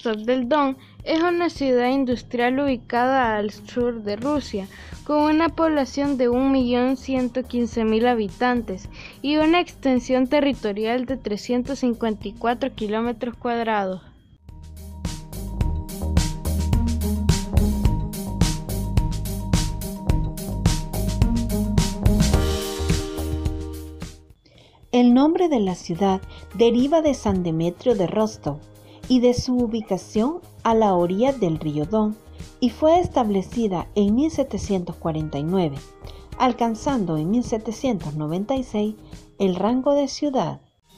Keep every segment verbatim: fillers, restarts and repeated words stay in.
Rostov del Don es una ciudad industrial ubicada al sur de Rusia, con una población de un millón ciento quince mil habitantes y una extensión territorial de trescientos cincuenta y cuatro kilómetros cuadrados. El nombre de la ciudad deriva de San Demetrio de Rostov y de su ubicación a la orilla del río Don, y fue establecida en mil setecientos cuarenta y nueve, alcanzando en mil setecientos noventa y seis el rango de ciudad.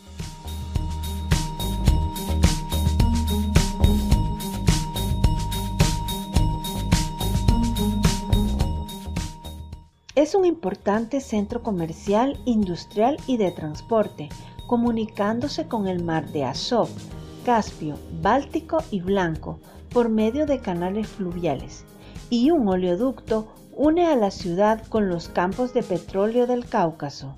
Es un importante centro comercial, industrial y de transporte, comunicándose con el mar de Azov, Caspio, Báltico y Blanco por medio de canales fluviales, y un oleoducto une a la ciudad con los campos de petróleo del Cáucaso.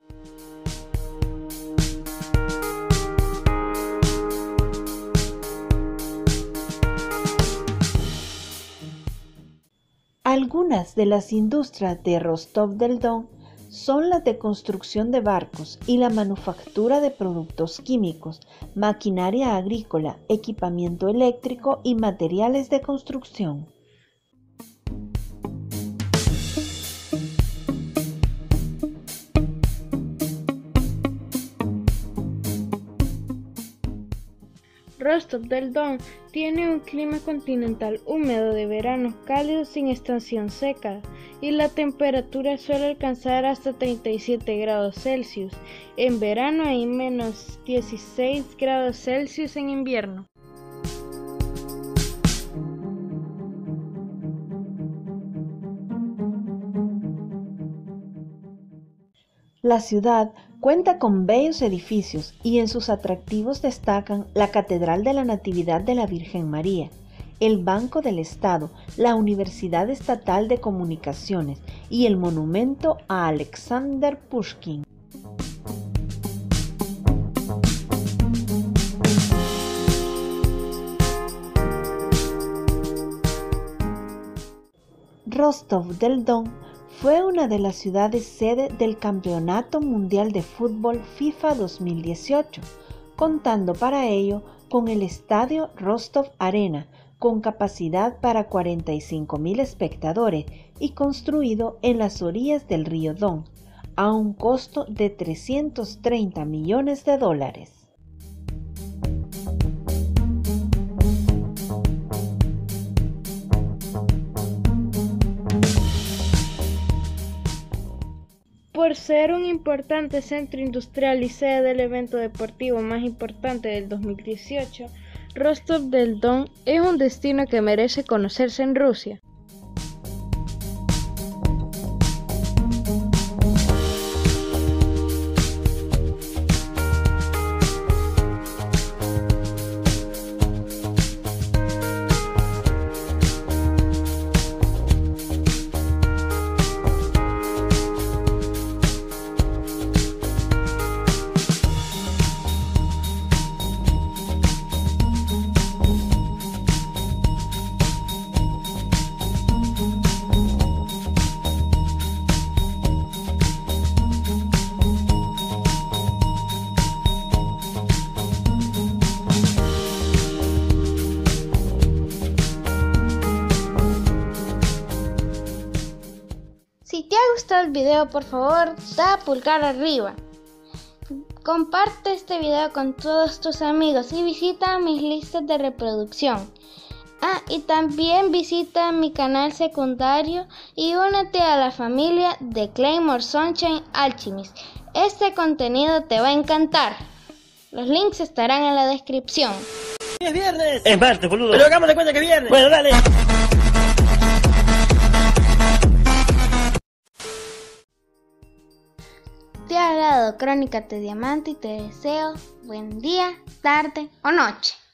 Algunas de las industrias de Rostov del Don son las de construcción de barcos y la manufactura de productos químicos, maquinaria agrícola, equipamiento eléctrico y materiales de construcción. Rostov del Don tiene un clima continental húmedo de veranos cálidos sin estación seca, y la temperatura suele alcanzar hasta treinta y siete grados Celsius en verano y menos dieciséis grados Celsius en invierno. La ciudad cuenta con bellos edificios y en sus atractivos destacan la Catedral de la Natividad de la Virgen María, el Banco del Estado, la Universidad Estatal de Comunicaciones y el monumento a Alexander Pushkin. Rostov del Don fue una de las ciudades sede del Campeonato Mundial de Fútbol FIFA dos mil dieciocho, contando para ello con el estadio Rostov Arena, con capacidad para cuarenta y cinco mil espectadores y construido en las orillas del río Don, a un costo de trescientos treinta millones de dólares. Por ser un importante centro industrial y sede del evento deportivo más importante del dos mil dieciocho, Rostov del Don es un destino que merece conocerse en Rusia. Si te ha gustado el video, por favor, da pulgar arriba. Comparte este video con todos tus amigos y visita mis listas de reproducción. Ah, y también visita mi canal secundario y únete a la familia de Claymore Sunshine Alchemist. Este contenido te va a encantar. Los links estarán en la descripción. Es viernes. Es martes, boludo. Pero hagamos de cuenta que es viernes. Bueno, dale. Te ha hablado Crónica de Diamante y te deseo buen día, tarde o noche.